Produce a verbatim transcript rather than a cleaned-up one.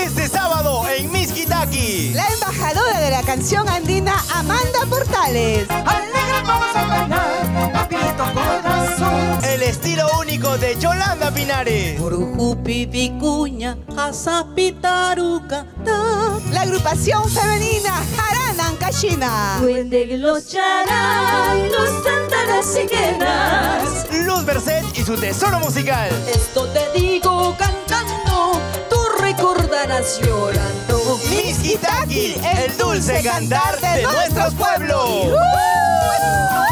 este sábado en Mixquitaqui. La embajadora de la canción andina, Amanda Portales. Alegre vamos a bailar, papito corazón. El estilo único de Yolanda Pinares. Urujupi Vicuña, Asapitaruca, La agrupación femenina Haranan Kashina. Duende los charangos, Santa Siquenas. Luz Berset y su tesoro musical. Esto te digo cantando, tú recordarás llorando. Mixquitaqui, el dulce cantar de nuestros pueblos. ¡Uh!